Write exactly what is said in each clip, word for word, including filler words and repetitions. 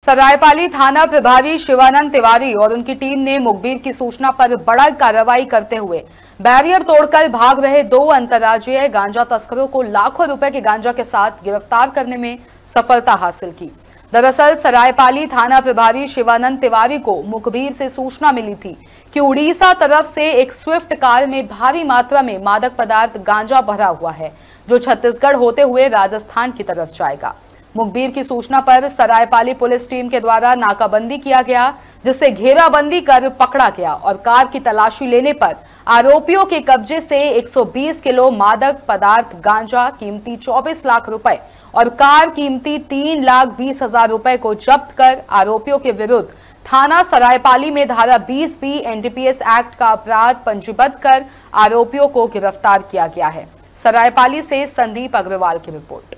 सरायपाली थाना प्रभारी शिवानंद तिवारी और उनकी टीम ने मुखबिर की सूचना पर बड़ा कार्रवाई करते हुए बैरियर तोड़कर भाग रहे दो अंतर्राज्यीय गांजा तस्करों को लाखों रुपए के गांजा के साथ गिरफ्तार करने में सफलता हासिल की। दरअसल सरायपाली थाना प्रभारी शिवानंद तिवारी को मुखबिर से सूचना मिली थी कि उड़ीसा तरफ से एक स्विफ्ट कार में भारी मात्रा में मादक पदार्थ गांजा भरा हुआ है, जो छत्तीसगढ़ होते हुए राजस्थान की तरफ जाएगा। मुखबिर की सूचना पर सरायपाली पुलिस टीम के द्वारा नाकाबंदी किया गया, जिसे घेराबंदी कर पकड़ा गया और कार की तलाशी लेने पर आरोपियों के कब्जे से एक सौ बीस किलो मादक पदार्थ गांजा कीमती चौबीस लाख रुपए और कार कीमती तीन लाख बीस हजार रुपए को जब्त कर आरोपियों के विरुद्ध थाना सरायपाली में धारा बीस बी एनडीपीएस एक्ट का अपराध पंजीबद्ध कर आरोपियों को गिरफ्तार किया गया है। सरायपाली से संदीप अग्रवाल की रिपोर्ट।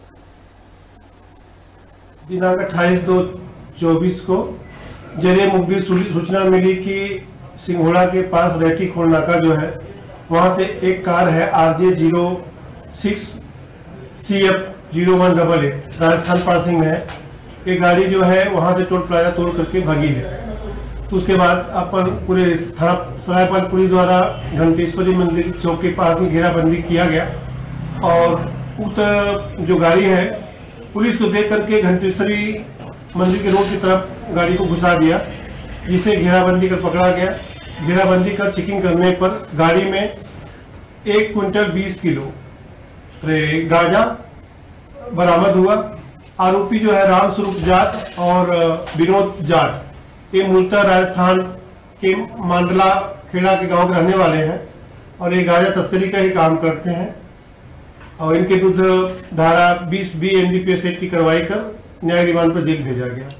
दिनांक अट्ठाईस दो चौबीस को जरिए मुखबिर सूचना मिली कि सिंघोड़ा के पास रेटी खोड़ नाका जो है वहां से एक कार है R J zero six C F zero one double eight Rajasthan passing में है। ये गाड़ी जो है वहां से टोल प्लाजा तोड़ करके भागी है। तो उसके बाद अपन पूरे थाना सरायपाली पुलिस द्वारा घंटेश्वरी मंदिर चौक के पास में घेराबंदी किया गया और उक्त जो गाड़ी है पुलिस को देख करके घंटेश्वरी मंदिर के रोड की तरफ गाड़ी को घुसा दिया, जिसे घेराबंदी कर पकड़ा गया। घेराबंदी कर चेकिंग करने पर गाड़ी में एक क्विंटल बीस किलो गांजा बरामद हुआ। आरोपी जो है रामस्वरूप जाट और विनोद जाट, ये मूलतः राजस्थान के मांडला खेड़ा के गांव के रहने वाले हैं और ये गांजा तस्करी का ही काम करते हैं और इनके विरुद्ध धारा बीस बी एनडीपीएस एक्ट की कार्रवाई कर न्याय रिमांड पर जेल भेजा गया।